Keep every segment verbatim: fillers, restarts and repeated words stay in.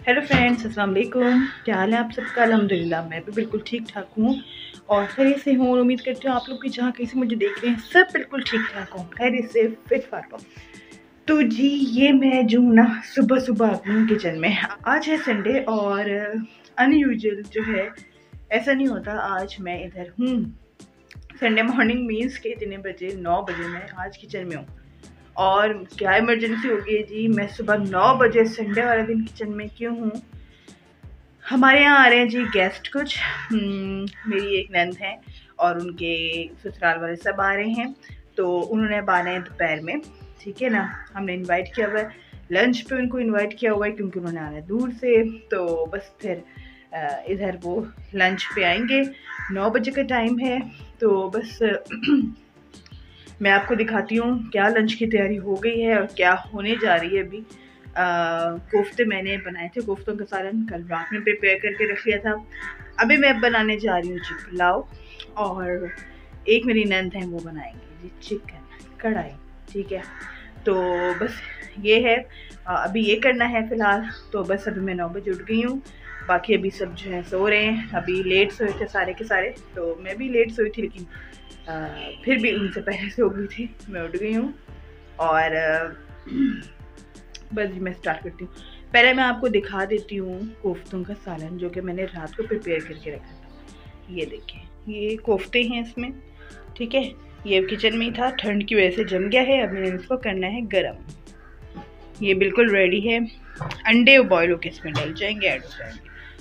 Hello friends, अस्सलाम वालेकुम। क्या हाल है आप सबका? अल्हम्दुलिल्लाह मैं भी बिल्कुल ठीक ठाक हूँ और खैरियत से हूँ। उम्मीद करती हूँ आप लोग भी जहाँ कहीं से मुझे देख रहे हैं सब बिल्कुल ठीक ठाक हों, खैरियत से फिट फाट हो। तो जी ये मैं जो हूँ ना सुबह सुबह आ गई हूँ किचन में। आज है संडे और अनयूजुअल जो है ऐसा नहीं होता, आज मैं इधर हूँ। संडे मॉर्निंग मीन्स के इतने बजे नौ बजे मैं आज किचन में हूँ और क्या इमरजेंसी हो गई है जी, मैं सुबह नौ बजे संडे वाले दिन किचन में क्यों हूँ? हमारे यहाँ आ रहे हैं जी गेस्ट कुछ। मेरी एक नंद है और उनके ससुराल वाले सब आ रहे हैं, तो उन्होंने अब आना है दोपहर में, ठीक है ना। हमने इनवाइट किया हुआ है, लंच पे उनको इनवाइट किया हुआ है क्योंकि उन्होंने आना है दूर से। तो बस फिर इधर वो लंच पे आएंगे, नौ बजे का टाइम है। तो बस मैं आपको दिखाती हूँ क्या लंच की तैयारी हो गई है और क्या होने जा रही है अभी। कोफ्ते मैंने बनाए थे, कोफ्तों का सालन कल रात में प्रिपेयर करके रख लिया था। अभी मैं बनाने जा रही हूँ जी पुलाव, और एक मेरी नंद है वो बनाएंगे जी चिकन कढ़ाई, ठीक है। तो बस ये है, अभी ये करना है फ़िलहाल। तो बस अभी मैं नौ बजे उठ गई हूँ, बाकी अभी सब जो है सो रहे हैं। अभी लेट सोए थे सारे के सारे, तो मैं भी लेट सोई थी, लेकिन आ, फिर भी उनसे पहले से हो गई थी, मैं उठ गई हूँ। और आ, बस मैं स्टार्ट करती हूँ। पहले मैं आपको दिखा देती हूँ कोफ्तों का सालन जो कि मैंने रात को प्रिपेयर करके रखा था। ये देखें, ये कोफ्ते हैं इसमें, ठीक है। ये किचन में ही था, ठंड की वजह से जम गया है। अब मैंने इसको करना है गरम। ये बिल्कुल रेडी है, अंडे बॉयल होकर इसमें डल जाएंगे, ऐड हो जाएंगे।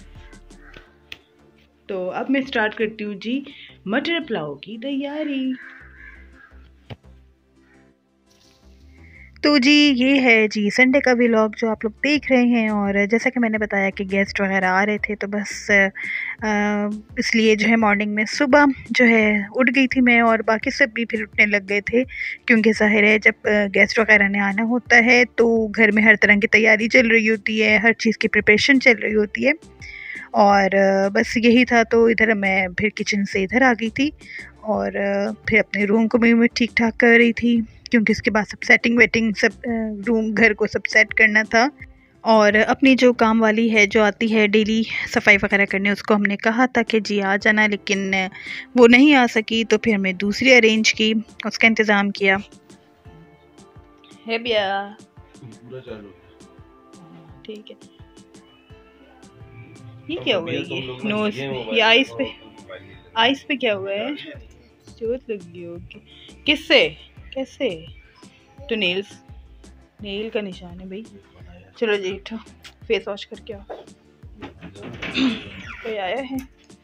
तो अब मैं स्टार्ट करती हूँ जी मटर पुलाव की तैयारी। तो जी ये है जी संडे का व्लॉग जो आप लोग देख रहे हैं। और जैसा कि मैंने बताया कि गेस्ट वगैरह आ रहे थे, तो बस इसलिए जो है मॉर्निंग में सुबह जो है उठ गई थी मैं, और बाकी सब भी फिर उठने लग गए थे, क्योंकि ज़ाहिर है जब गेस्ट वगैरह ने आना होता है तो घर में हर तरह की तैयारी चल रही होती है, हर चीज़ की प्रिपरेशन चल रही होती है। और बस यही था, तो इधर मैं फिर किचन से इधर आ गई थी और फिर अपने रूम को भी मैं ठीक ठाक कर रही थी, क्योंकि उसके बाद सब सेटिंग वेटिंग सब रूम घर को सब सेट करना था। और अपनी जो काम वाली है जो आती है डेली सफाई वगैरह करने, उसको हमने कहा था कि जी आ जाना, लेकिन वो नहीं आ सकी। तो फिर हमने दूसरी अरेंज की, उसका इंतज़ाम किया है भैया, ठीक है। ये क्या हुआ है? ये नोज पे, ये आइस पे, आइस पे क्या हुआ है? चोट लगी होगी। किससे? कैसे? तो नेल्स, नेल का निशान है भाई। चलो जी उठो, फेस वॉश करके आओ। कोई आया है?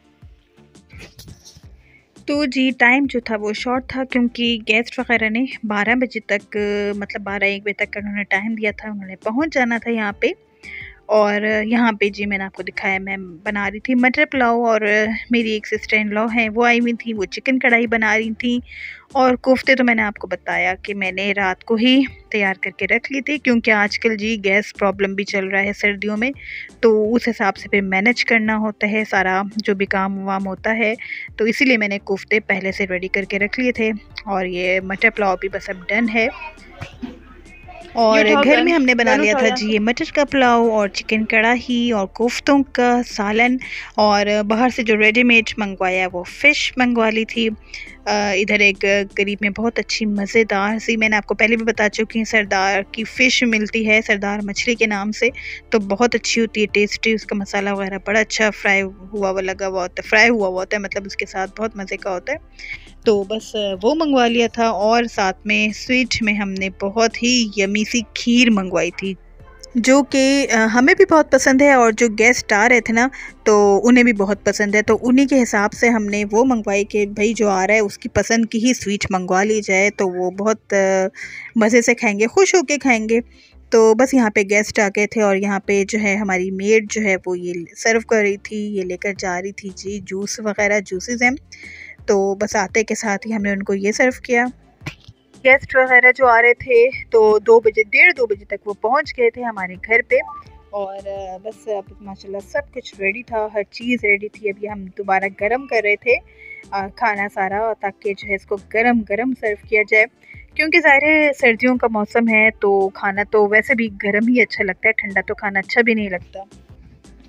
तो जी टाइम जो था वो शॉर्ट था, क्योंकि गेस्ट वगैरह ने बारह बजे तक, मतलब बारह एक बजे तक का उन्होंने टाइम दिया था, उन्होंने पहुंच जाना था यहाँ पे। और यहाँ पे जी मैंने आपको दिखाया, मैं बना रही थी मटर पुलाव, और मेरी एक सिस्टर इन लॉ हैं वो आई हुई थी, वो चिकन कढ़ाई बना रही थी। और कोफ्ते तो मैंने आपको बताया कि मैंने रात को ही तैयार करके रख ली थी, क्योंकि आजकल जी गैस प्रॉब्लम भी चल रहा है सर्दियों में, तो उस हिसाब से फिर मैनेज करना होता है सारा जो भी काम वाम होता है। तो इसीलिए मैंने कोफ्ते पहले से रेडी करके रख लिए थे। और ये मटर पुलाव भी बस अब डन है। और घर में हमने बना लिया था जी ये मटर का पुलाव और चिकन कढ़ाई और कोफ्तों का सालन। और बाहर से जो रेडीमेड मंगवाया वो फ़िश मंगवा ली थी। इधर एक करीब में बहुत अच्छी मज़ेदार सी, मैंने आपको पहले भी बता चुकी हूँ, सरदार की फ़िश मिलती है, सरदार मछली के नाम से। तो बहुत अच्छी होती है, टेस्टी, उसका मसाला वगैरह बड़ा अच्छा फ्राई हुआ हुआ लगा हुआ होता है, फ्राई हुआ हुआ होता है, मतलब उसके साथ बहुत मज़े का होता है। तो बस वो मंगवा लिया था। और साथ में स्वीट में हमने बहुत ही यमी सी खीर मंगवाई थी, जो कि हमें भी बहुत पसंद है, और जो गेस्ट आ रहे थे ना तो उन्हें भी बहुत पसंद है। तो उन्हीं के हिसाब से हमने वो मंगवाई कि भाई जो आ रहा है उसकी पसंद की ही स्वीट मंगवा ली जाए, तो वो बहुत मज़े से खाएंगे, खुश होके खाएंगे। तो बस यहाँ पे गेस्ट आ गए थे, और यहाँ पे जो है हमारी मेड जो है वो ये सर्व कर रही थी, ये लेकर जा रही थी जी जूस वगैरह, जूसेस हैं। तो बस आते के साथ ही हमने उनको ये सर्व किया। गेस्ट वगैरह जो आ रहे थे तो दो बजे डेढ़ दो बजे तक वो पहुंच गए थे हमारे घर पे। और बस अब माशाल्लाह सब कुछ रेडी था, हर चीज़ रेडी थी। अभी हम दोबारा गरम कर रहे थे खाना सारा, ताकि जो है इसको गरम गरम सर्व किया जाए, क्योंकि ज़ाहिर है सर्दियों का मौसम है तो खाना तो वैसे भी गरम ही अच्छा लगता है, ठंडा तो खाना अच्छा भी नहीं लगता।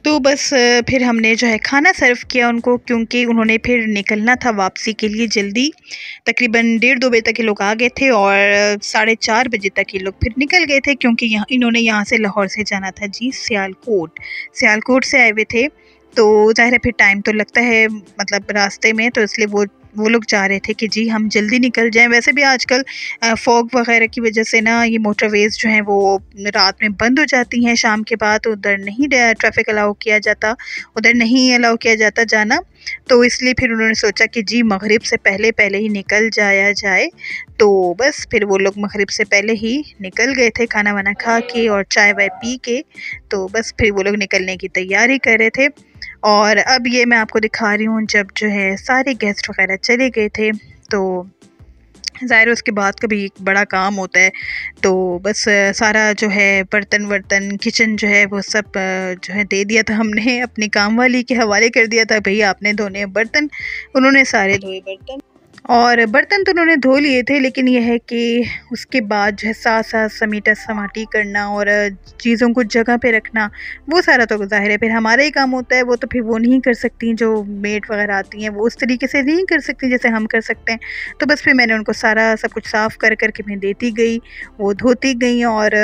तो बस फिर हमने जो है खाना सर्व किया उनको, क्योंकि उन्होंने फिर निकलना था वापसी के लिए जल्दी। तकरीबन डेढ़ दो बजे तक ये लोग आ गए थे और साढ़े चार बजे तक ये लोग फिर निकल गए थे, क्योंकि यहाँ इन्होंने यहाँ से लाहौर से जाना था जी सियालकोट। सियालकोट से आए हुए थे, तो ज़ाहिर है फिर टाइम तो लगता है मतलब रास्ते में, तो इसलिए वो वो लोग चाह रहे थे कि जी हम जल्दी निकल जाएं। वैसे भी आजकल फॉग वगैरह की वजह से ना ये मोटरवेज़ जो हैं वो रात में बंद हो जाती हैं शाम के बाद, उधर नहीं ट्रैफिक अलाउ किया जाता, उधर नहीं अलाउ किया जाता जाना। तो इसलिए फिर उन्होंने सोचा कि जी मगरिब से पहले पहले ही निकल जाया जाए। तो बस फिर वो लोग मगरिब से पहले ही निकल गए थे खाना वाना खा के और चाय वाय पी के। तो बस फिर वो लोग निकलने की तैयारी कर रहे थे। और अब ये मैं आपको दिखा रही हूँ जब जो है सारे गेस्ट वगैरह चले गए थे, तो ज़ाहिर उसके बाद का भी एक बड़ा काम होता है। तो बस सारा जो है बर्तन वर्तन किचन जो है वो सब जो है दे दिया था हमने, अपनी काम वाली के हवाले कर दिया था, भैया आपने धोने बर्तन। उन्होंने सारे धोए बर्तन, और बर्तन तो उन्होंने धो लिए थे, लेकिन यह है कि उसके बाद जो है साथ साथ समीटा समाटी करना और चीज़ों को जगह पे रखना, वो सारा तो ज़ाहिर है फिर हमारा ही काम होता है। वो तो फिर वो नहीं कर सकती, जो मेड वगैरह आती हैं वो उस तरीके से नहीं कर सकती जैसे हम कर सकते हैं। तो बस फिर मैंने उनको सारा सब कुछ साफ़ कर कर के मैं देती गई, वो धोती गई, और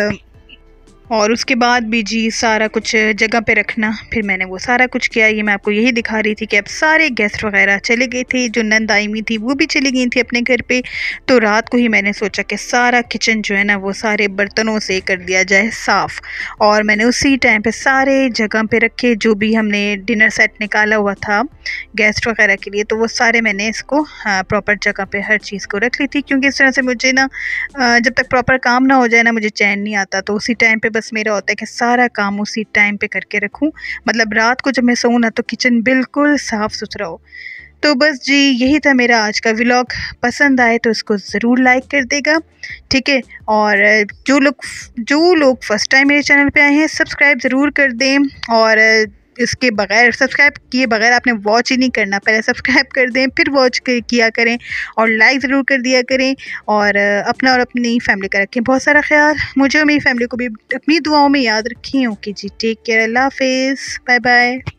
और उसके बाद भी जी सारा कुछ जगह पे रखना, फिर मैंने वो सारा कुछ किया। ये मैं आपको यही दिखा रही थी कि अब सारे गेस्ट वगैरह चले गए थे, जो नंद आईमी थी वो भी चली गई थी अपने घर पे। तो रात को ही मैंने सोचा कि सारा किचन जो है ना वो सारे बर्तनों से कर दिया जाए साफ़, और मैंने उसी टाइम पे सारे जगह पे रखे जो भी हमने डिनर सेट निकाला हुआ था गेस्ट वगैरह के लिए, तो वो सारे मैंने इसको प्रॉपर जगह पे हर चीज़ को रख ली थी। क्योंकि इस तरह से मुझे ना जब तक प्रॉपर काम ना हो जाए ना मुझे चैन नहीं आता। तो उसी टाइम पे बस मेरा होता है कि सारा काम उसी टाइम पे करके रखूं, मतलब रात को जब मैं सोऊं ना तो किचन बिल्कुल साफ़ सुथरा हो। तो बस जी यही था मेरा आज का व्लॉग। पसंद आए तो इसको ज़रूर लाइक कर देगा, ठीक है। और जो लोग जो लोग फर्स्ट टाइम मेरे चैनल पे आए हैं सब्सक्राइब ज़रूर कर दें, और इसके बगैर सब्सक्राइब किए बगैर आपने वॉच ही नहीं करना, पहले सब्सक्राइब कर दें फिर वॉच किया करें, और लाइक ज़रूर कर दिया करें, और अपना और अपनी फैमिली का रखें बहुत सारा ख्याल। मुझे और मेरी फैमिली को भी अपनी दुआओं में याद रखें। ओके जी, टेक केयर, अल्लाह हाफिज़, बाय बाय।